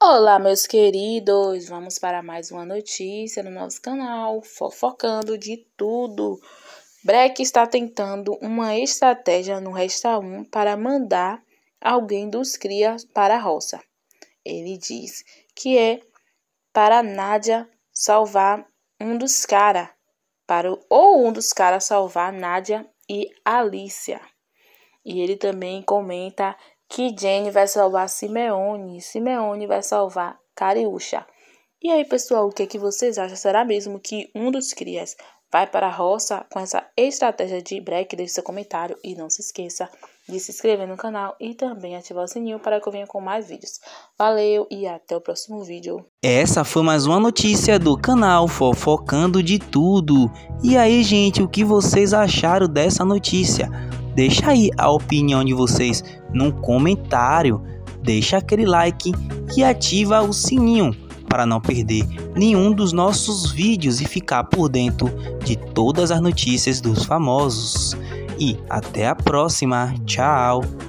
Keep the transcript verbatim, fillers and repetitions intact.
Olá, meus queridos! Vamos para mais uma notícia no nosso canal, fofocando de tudo. Breck está tentando uma estratégia no Resta um para mandar alguém dos cria para a roça. Ele diz que é para Nádia salvar um dos caras, para o, ou um dos caras salvar Nádia e Alicia. E ele também comenta que Jenny vai salvar Simeone e Simeone vai salvar Cariúcha. E aí, pessoal, o que, é que vocês acham? Será mesmo que um dos crias vai para a roça com essa estratégia de Breck? Deixe seu comentário e não se esqueça de se inscrever no canal e também ativar o sininho para que eu venha com mais vídeos. Valeu e até o próximo vídeo. Essa foi mais uma notícia do canal Fofocando de Tudo. E aí, gente, o que vocês acharam dessa notícia? Deixa aí a opinião de vocês num comentário. Deixa aquele like e ativa o sininho para não perder nenhum dos nossos vídeos e ficar por dentro de todas as notícias dos famosos. E até a próxima. Tchau!